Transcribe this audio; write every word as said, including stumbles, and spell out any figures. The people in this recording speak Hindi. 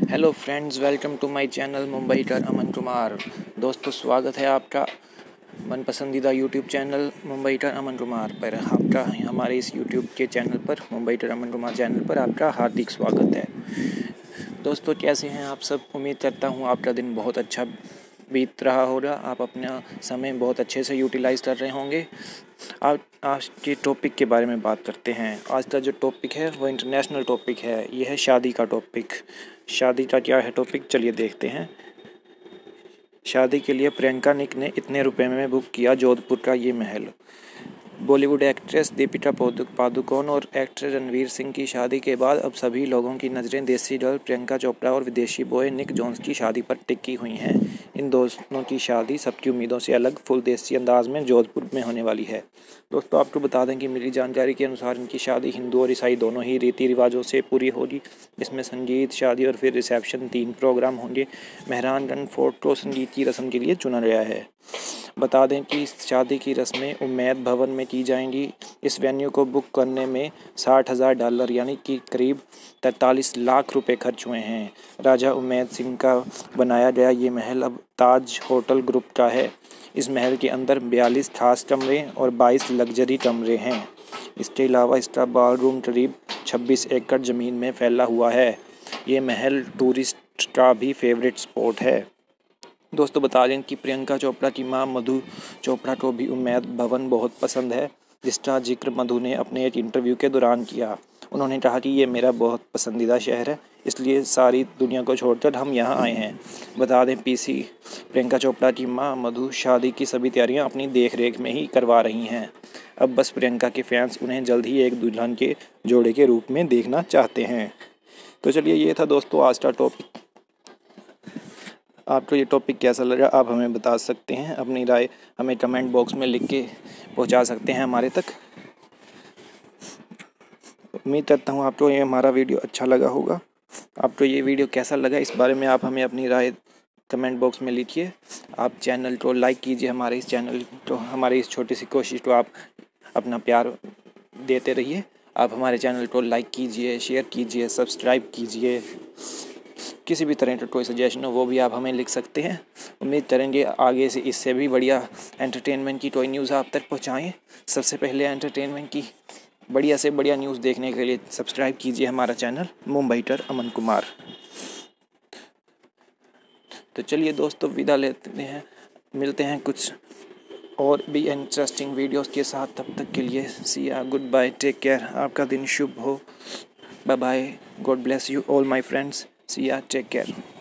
Hello friends, welcome to my channel Mumbai टर अमन कुमार। दोस्तों, स्वागत है आपका मन पसंदीदा यूट्यूब चैनल मुंबई टर अमन कुमार पर। आपका हमारे इस यूट्यूब के चैनल पर, मुंबई टर अमन कुमार चैनल पर आपका हार्दिक स्वागत है। दोस्तों, कैसे हैं आप सब? उम्मीद करता हूँ आपका दिन बहुत अच्छा बीत रहा होगा। आप अपना समय बहुत अच्छे से यूटिलाइज़ कर रहे होंगे। आज आज के टॉपिक के बारे में बात करते हैं। आज का जो टॉपिक है वो इंटरनेशनल टॉपिक है। यह है शादी का टॉपिक। शादी का क्या है टॉपिक, चलिए देखते हैं। शादी के लिए प्रियंका निक ने इतने रुपए में बुक किया जोधपुर का ये महल। बॉलीवुड एक्ट्रेस दीपिका पादुकोण और एक्टर रणवीर सिंह की शादी के बाद अब सभी लोगों की नज़रें देसी गर्ल प्रियंका चोपड़ा और विदेशी बॉय निक जोन्स की शादी पर टिकी हुई हैं। इन दोनों की शादी सबकी उम्मीदों से अलग फुल देसी अंदाज में जोधपुर में होने वाली है। दोस्तों, आपको बता दें कि मिली जानकारी के अनुसार इनकी शादी हिंदू और ईसाई दोनों ही रीति रिवाजों से पूरी होगी। इसमें संगीत, शादी और फिर रिसेप्शन तीन प्रोग्राम होंगे। मेहरानगढ़ फोर्ट को संगीत की रस्म के लिए चुना गया है। बता दें कि शादी की रस्में उम्मैद भवन में की जाएंगी। इस वेन्यू को बुक करने में साठ हज़ार डॉलर यानी कि करीब तैंतालीस लाख रुपए खर्च हुए हैं। राजा उम्मैद सिंह का बनाया गया ये महल अब ताज होटल ग्रुप का है। इस महल के अंदर बयालीस खास कमरे और बाईस लग्जरी कमरे हैं। इसके अलावा इसका बॉल रूम करीब छब्बीस एकड़ ज़मीन में फैला हुआ है। ये महल टूरिस्ट का भी फेवरेट स्पॉट है। दोस्तों, बता दें कि प्रियंका चोपड़ा की मां मधु चोपड़ा को भी उम्मैद भवन बहुत पसंद है, जिसका जिक्र मधु ने अपने एक इंटरव्यू के दौरान किया। उन्होंने कहा कि ये मेरा बहुत पसंदीदा शहर है, इसलिए सारी दुनिया को छोड़कर हम यहाँ आए हैं। बता दें पीसी प्रियंका चोपड़ा की मां मधु शादी की सभी तैयारियां अपनी देखरेख में ही करवा रही हैं। अब बस प्रियंका के फैंस उन्हें जल्द ही एक दुल्हन के जोड़े के रूप में देखना चाहते हैं। तो चलिए, ये था दोस्तों आज का टॉपिक। आपको ये टॉपिक कैसा लगा आप हमें बता सकते हैं। अपनी राय हमें कमेंट बॉक्स में लिख के पहुंचा सकते हैं हमारे तक। उम्मीद करता हूं आपको ये हमारा वीडियो अच्छा लगा होगा। आपको ये वीडियो कैसा लगा इस बारे में आप हमें अपनी राय कमेंट बॉक्स में लिखिए। आप चैनल को लाइक कीजिए। हमारे इस चैनल को, हमारी इस छोटी सी कोशिश को आप अपना प्यार देते रहिए। आप हमारे चैनल को लाइक कीजिए, शेयर कीजिए, सब्सक्राइब कीजिए। किसी भी तरह का कोई सजेशन हो वो भी आप हमें लिख सकते हैं। उम्मीद करेंगे आगे से इससे भी बढ़िया एंटरटेनमेंट की कोई न्यूज़ आप तक पहुंचाएं। सबसे पहले एंटरटेनमेंट की बढ़िया से बढ़िया न्यूज़ देखने के लिए सब्सक्राइब कीजिए हमारा चैनल मुंबई टर अमन कुमार। तो चलिए दोस्तों, विदा लेते हैं। मिलते हैं कुछ और भी इंटरेस्टिंग वीडियोस के साथ। तब तक के लिए सी या, गुड बाय, टेक केयर। आपका दिन शुभ हो। Bye bye, God bless you all my friends. See ya, take care.